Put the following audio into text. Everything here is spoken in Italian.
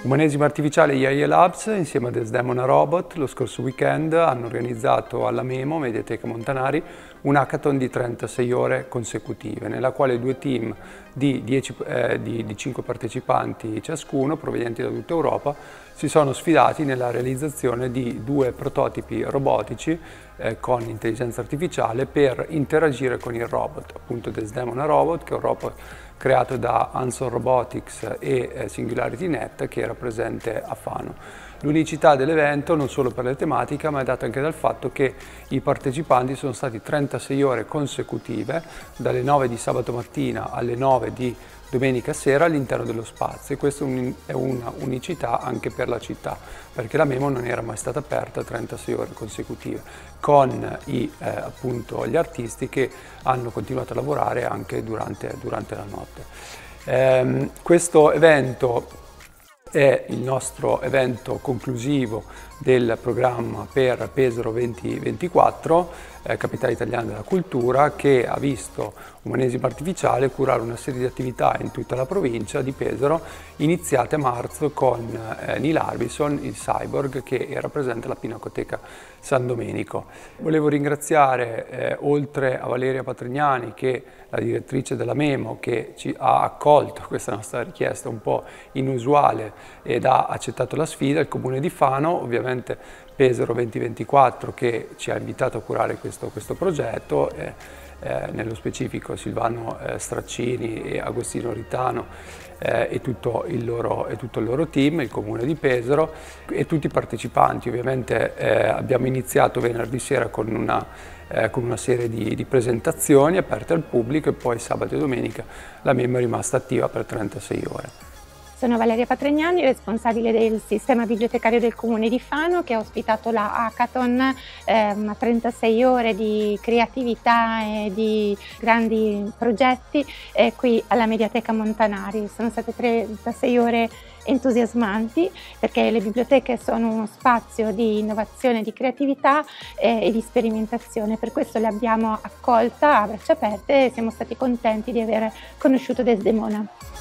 Umanesimo Artificiale IAE Labs insieme a Desdemona Robot lo scorso weekend hanno organizzato alla Memo, Mediateca Montanari, un hackathon di 36 ore consecutive, nella quale due team di 5 partecipanti ciascuno, provenienti da tutta Europa, si sono sfidati nella realizzazione di 2 prototipi robotici con intelligenza artificiale per interagire con il robot, appunto Desdemona Robot, che è un robot creato da Hanson Robotics e SingularityNet, che era presente a Fano. L'unicità dell'evento non solo per la tematica, ma è data anche dal fatto che i partecipanti sono stati 36 ore consecutive, dalle 9 di sabato mattina alle 9 di domenica sera all'interno dello spazio, e questa è una unicità anche per la città, perché la Memo non era mai stata aperta 36 ore consecutive, con appunto gli artisti che hanno continuato a lavorare anche durante la notte. Questo evento è il nostro evento conclusivo del programma per Pesaro 2024, Capitale Italiana della Cultura, che ha visto Umanesimo Artificiale curare una serie di attività in tutta la provincia di Pesaro, iniziate a marzo con Neil Harbison, il cyborg, che era presente alla Pinacoteca San Domenico. Volevo ringraziare, oltre a Valeria Patrignani, che è la direttrice della Memo, che ci ha accolto questa nostra richiesta un po' inusuale ed ha accettato la sfida, il Comune di Fano, ovviamente Pesaro 2024, che ci ha invitato a curare questo progetto, nello specifico Silvano Straccini e Agostino Ritano e tutto il loro team, il Comune di Pesaro e tutti i partecipanti. Ovviamente abbiamo iniziato venerdì sera con una serie di presentazioni aperte al pubblico, e poi sabato e domenica la Memo è rimasta attiva per 36 ore. Sono Valeria Patrignani, responsabile del sistema bibliotecario del Comune di Fano, che ha ospitato la hackathon, una 36 ore di creatività e di grandi progetti qui alla Mediateca Montanari. Sono state 36 ore entusiasmanti, perché le biblioteche sono uno spazio di innovazione, di creatività e di sperimentazione. Per questo le abbiamo accolta a braccia aperte e siamo stati contenti di aver conosciuto Desdemona.